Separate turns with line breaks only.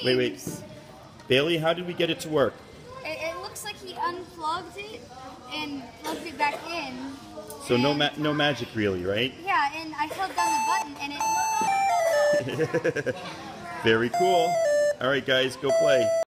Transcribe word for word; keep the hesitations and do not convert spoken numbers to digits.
Wait, wait. Bailey, how did we get it to work?
It, it looks like he unplugged it and plugged it back in.
So no ma no magic really, right?
Yeah, and I held down the button and it...
Very cool. All right, guys, go play.